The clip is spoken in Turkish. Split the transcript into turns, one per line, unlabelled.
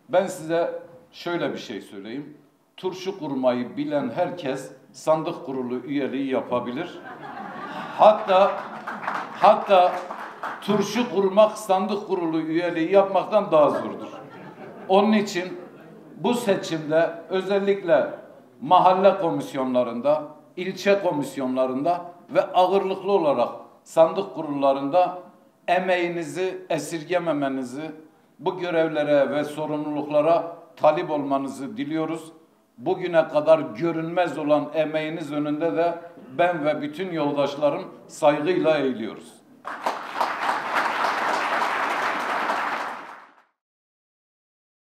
Ben size şöyle bir şey söyleyeyim. Turşu kurmayı bilen herkes sandık kurulu üyeliği yapabilir. Hatta turşu kurmak sandık kurulu üyeliği yapmaktan daha zordur. Onun için bu seçimde özellikle mahalle komisyonlarında, ilçe komisyonlarında ve ağırlıklı olarak sandık kurullarında emeğinizi esirgememenizi, bu görevlere ve sorumluluklara talip olmanızı diliyoruz. Bugüne kadar görünmez olan emeğiniz önünde de ben ve bütün yoldaşlarım saygıyla eğiliyoruz.